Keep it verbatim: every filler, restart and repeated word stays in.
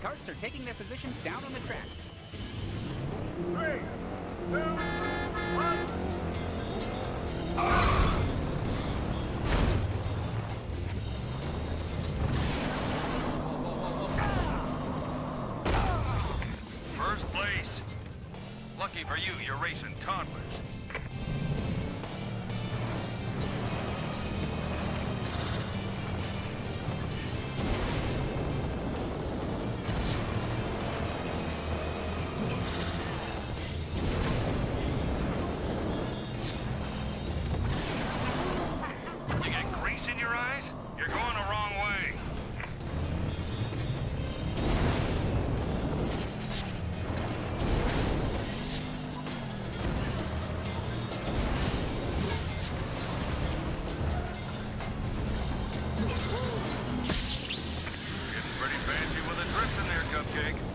Carts are taking their positions down on the track. Three, two, one. First place. Lucky for you, you're racing toddlers. You got grease in your eyes? You're going the wrong way. Getting pretty fancy with a drift in there, Cupcake.